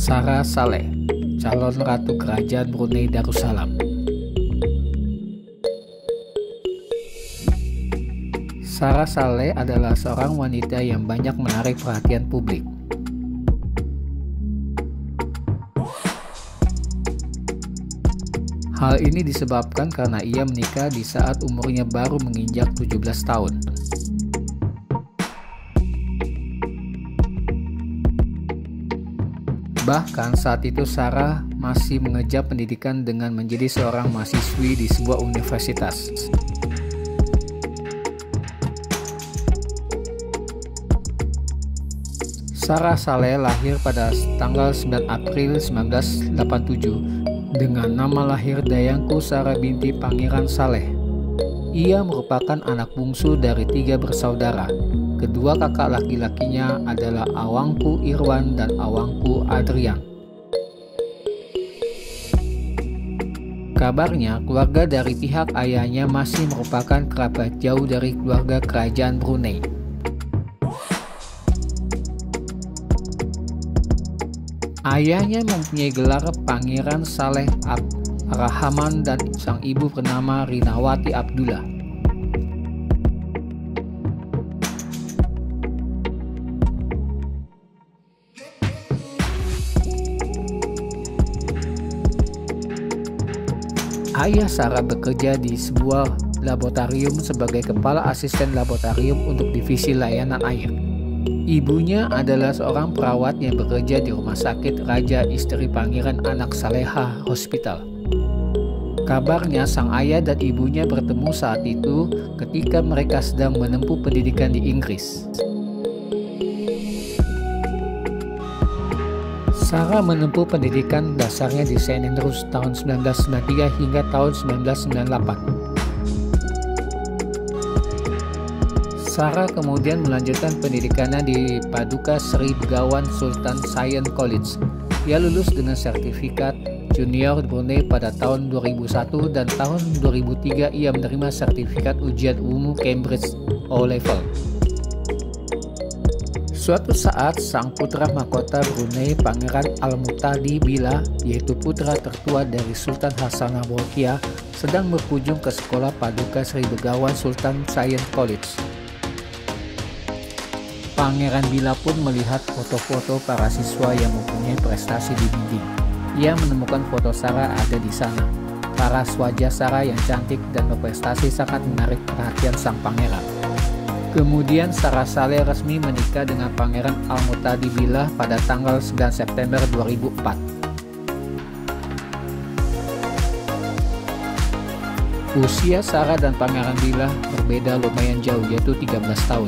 Sarah Saleh, calon Ratu Kerajaan Brunei Darussalam. Sarah Saleh adalah seorang wanita yang banyak menarik perhatian publik. Hal ini disebabkan karena ia menikah di saat umurnya baru menginjak 17 tahun. Bahkan saat itu Sarah masih mengejar pendidikan dengan menjadi seorang mahasiswi di sebuah universitas. Sarah Saleh lahir pada tanggal 9 April 1987 dengan nama lahir Dayangku Sarah binti Pangeran Saleh. Ia merupakan anak bungsu dari 3 bersaudara. Kedua kakak laki-lakinya adalah Awangku Irwan dan Awangku Adrian. Kabarnya, keluarga dari pihak ayahnya masih merupakan kerabat jauh dari keluarga kerajaan Brunei. Ayahnya mempunyai gelar Pangeran Saleh Rahman dan sang ibu bernama Rinawati Abdullah. Ayah Sarah bekerja di sebuah laboratorium sebagai kepala asisten laboratorium untuk divisi layanan air. Ibunya adalah seorang perawat yang bekerja di Rumah Sakit Raja Istri Pangeran Anak Saleha Hospital. Kabarnya sang ayah dan ibunya bertemu saat itu ketika mereka sedang menempuh pendidikan di Inggris. Sarah menempuh pendidikan dasarnya di St. Andrews tahun 1993 hingga tahun 1998. Sarah kemudian melanjutkan pendidikannya di Paduka Sri Begawan Sultan Science College. Ia lulus dengan sertifikat junior Brunei pada tahun 2001 dan tahun 2003 ia menerima sertifikat ujian umum Cambridge O-Level. Suatu saat, sang putra mahkota Brunei Pangeran Al-Muhtadi Billah, yaitu putra tertua dari Sultan Hassanal Bolkiah, sedang berkunjung ke sekolah Paduka Sri Begawan Sultan Science College. Pangeran Billah pun melihat foto-foto para siswa yang mempunyai prestasi di dinding. Ia menemukan foto Sarah ada di sana. Paras wajah Sarah yang cantik dan berprestasi sangat menarik perhatian sang pangeran. Kemudian Sarah Saleh resmi menikah dengan Pangeran Al-Muhtadi Billah pada tanggal 9 September 2004. Usia Sarah dan Pangeran Billah berbeda lumayan jauh, yaitu 13 tahun.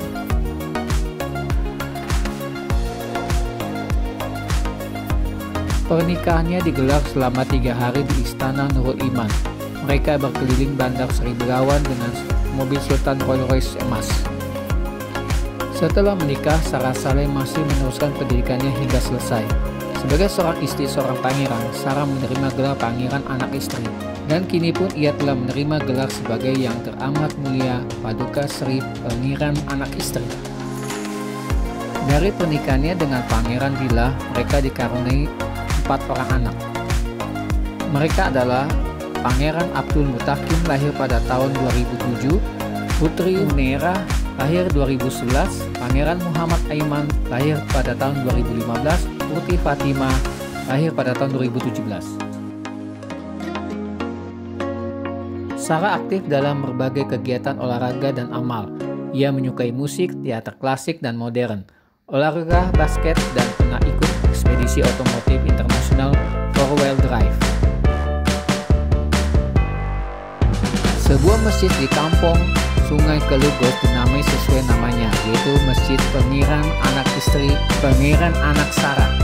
Pernikahannya digelar selama 3 hari di Istana Nurul Iman. Mereka berkeliling Bandar Sri Begawan dengan mobil Sultan Rolls-Royce emas. Setelah menikah, Sarah Saleh masih meneruskan pendidikannya hingga selesai. Sebagai seorang istri seorang pangeran, Sarah menerima gelar Pangeran Anak Istri. Dan kini pun ia telah menerima gelar sebagai yang teramat mulia Paduka Sri Pangeran Anak Istri. Dari pernikahannya dengan Pangeran Billah, mereka dikaruniai 4 orang anak. Mereka adalah Pangeran Abdul Mutakim lahir pada tahun 2007, Putri Nera lahir 2011, Pangeran Muhammad Aiman lahir pada tahun 2015, Putri Fatimah lahir pada tahun 2017. Sarah aktif dalam berbagai kegiatan olahraga dan amal. Ia menyukai musik, teater klasik dan modern, olahraga basket dan pernah ikut ekspedisi otomotif internasional 4-wheel drive. Sebuah masjid di kampung Sungai Kelugok dinamai sesuai namanya, yaitu Masjid Pangeran Anak Istri Pangeran Anak Sarah.